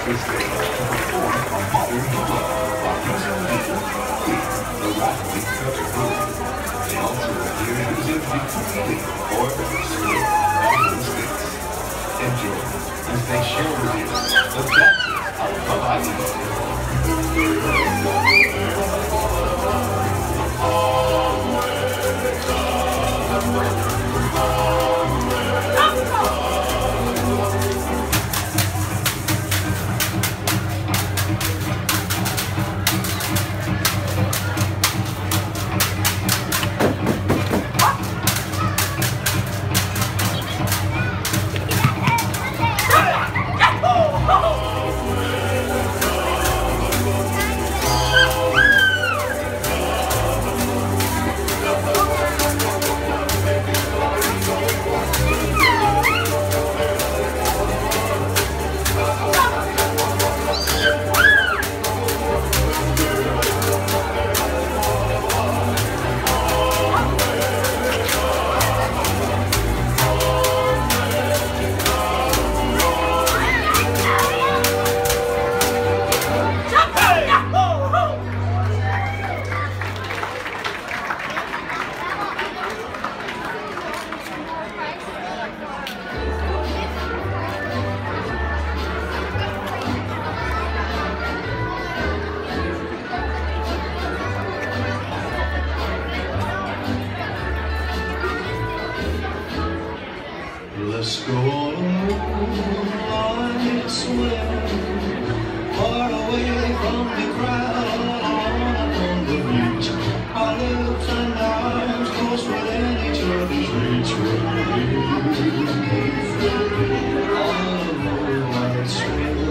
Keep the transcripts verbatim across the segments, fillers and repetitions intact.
this day to perform on Modern Hip-Hop by Mister Michael, the rapidly country group. They also appear using the ukulele or split linguistics. Enjoy as they share with you the dances of Hawaii. Let's go on a moonlight swim, far away from the crowd, on the beach. Our lips and arms close within each other's reach. On a moonlight swim.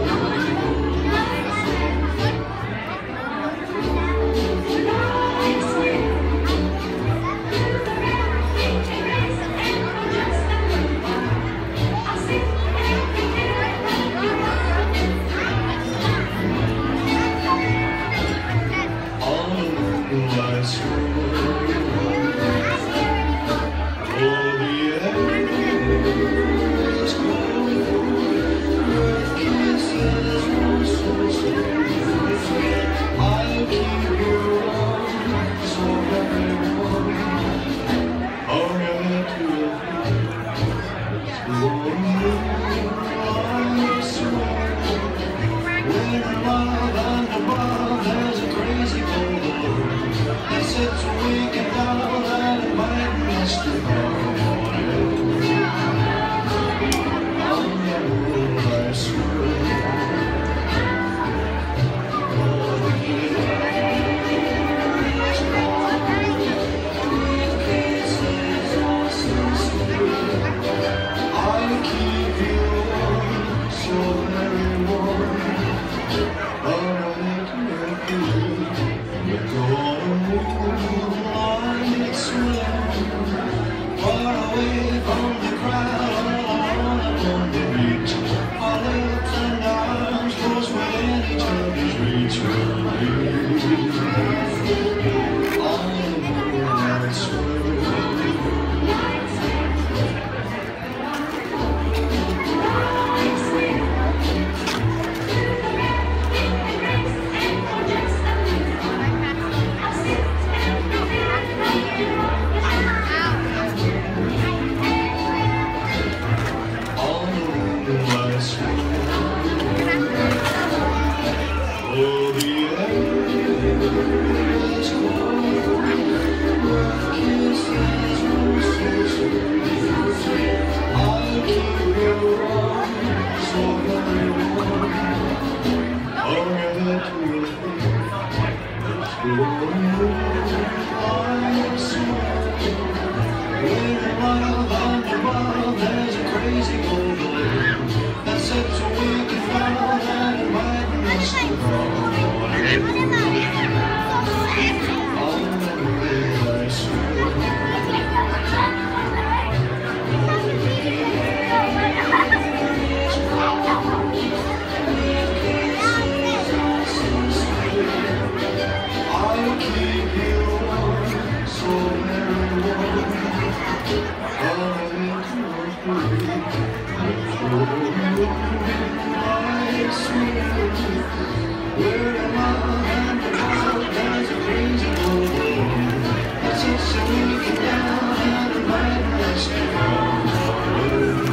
Yes. Where am I? And the world has a crazy world. It's just so looking down at the madness on the road.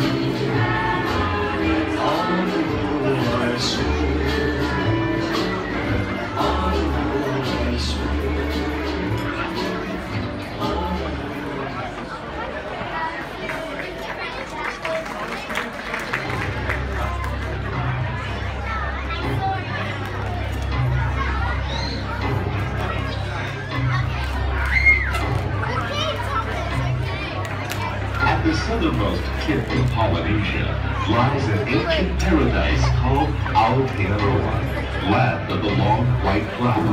On the road I swear. On the road I swear. At the southernmost tip of Polynesia lies an ancient paradise called Aotearoa, land of the long white cloud.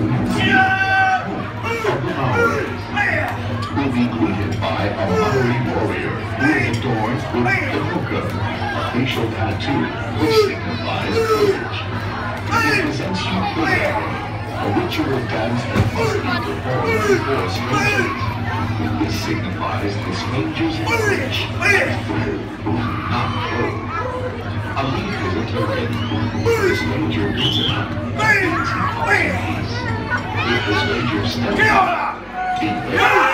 Of the Maoris, will be greeted by a Maori warrior who is adorned with the hookah, a facial tattoo which signifies courage. He presents you Pulao, a ritual dance that must be performed before strangers. This signifies the stranger's courage and food, not clothes. A leaf is a token. The stranger gives it up, means he calls peace. If the stranger steps up, be there.